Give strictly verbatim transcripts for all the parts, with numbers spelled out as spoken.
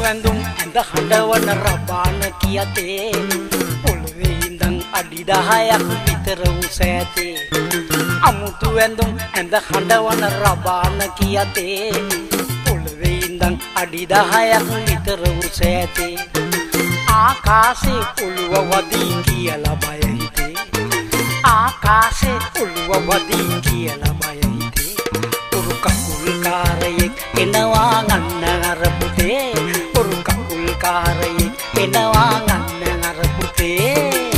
ඇඳුම් ඇඳ හඬවන රබාන කියතේ පොළවේ ඉඳන් අඩි දහයක් විතර උස ඇතේ අමුතු ඇඳුම් ඇඳ හඬවන රබාන කියතේ පොළවේ ඉඳන් අඩි දහයක් විතර උස ඇතේ ආකාශේ ඔළුව වදී කියලා බය හිතේ ආකාශේ ඔළුව වදී කියලා බය හිතේ උරු කකුල් කාරයෙක් එනවා ගන්න අර පුතේ උරු කකුල් කාරයෙක් එනවා ගන්න අර පුතේ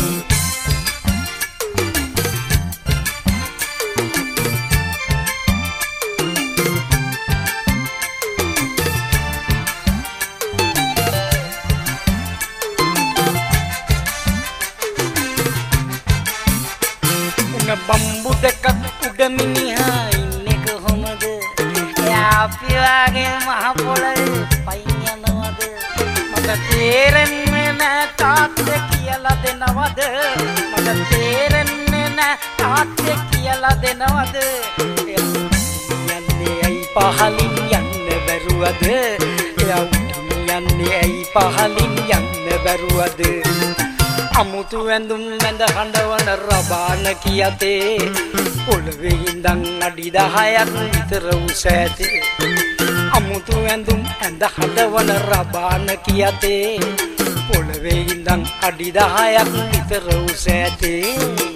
බම්බු දෙකක් උඩ මිනිහා ඉන්නේ කොහොමද? එයා අපි වගේ මහ පොළවේ පයින් යනවද? මට තේරෙන්නේ නෑ තාත්තේ කියලා දෙනවද? මට තේරෙන්නේ නෑ තාත්තේ කියලා දෙනවද? යන්නේ ඇයි පහලින් යන්න බැරුවද? එයා යන්නේ ඇයි පහලින් යන්න බැරුවද? අමුතු ඇඳුම් ඇඳ හඬවන රබාන කියතේ පොළවේ ඉඳන් අඩි දහයක් විතර උස ඇතේ අමුතු ඇඳුම් ඇඳ හඬවන රබාන කියතේ පොළවේ ඉඳන් අඩි දහයක් විතර උස ඇතේ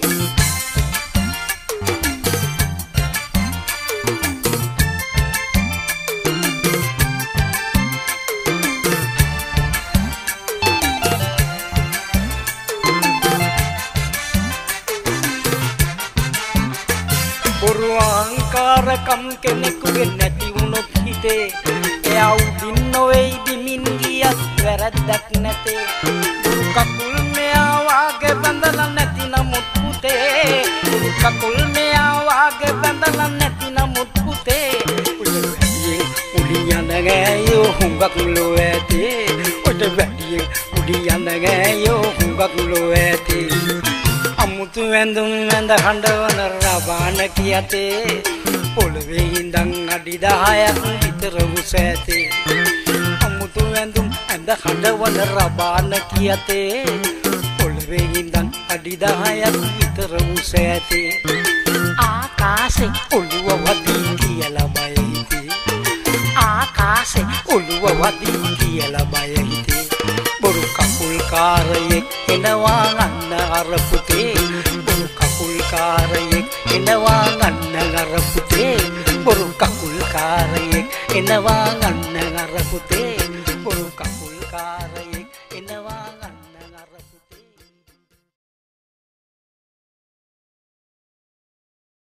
අහංකාරකම් කෙනෙකුගේ නැති වුණොත් හිතේ එයා උඩින් නොවේයි බිමින් ගියත් වැරද්දක් නැතේ උරු කකුල් මෙයා වාගේ බඳලා නැති නමුත් පුතේ උරු කකුල් මෙයා වාගේ බඳලා නැති නමුත් පුතේ උඩ වැඩියෙන් උඩින් යන ගෑයෝ හුඟක් ලෝ ඇතේ උඩ වැඩියෙන් උඩින් යන ගෑයෝ හුඟක් ලෝ ඇතේ අමුතු ඇඳුම් ඇඳ හඬවන රබාන කියතේ පොළවේ ඉඳන් අඩි දහයක් විතර උස ඇතේ අමුතු ඇඳුම් ඇඳ හඬවන රබාන කියතේ පොළවේ ඉඳන් අඩි දහයක් විතර උස ඇතේ ආකාශේ ඔළුව වදී කියලා බය හිතේ ආකාශේ ඔළුව වදී කියලා බය හිතේ බොරු කකුල් කාරයෙක් එනවා ගන්න අර පුතේ බොරු කකුල් කාරයෙක් එනවා ගන්න අර පුතේ බොරු කකුල් කාරයෙක් එනවා ගන්න අර පුතේ බොරු කකුල් කාරයෙක්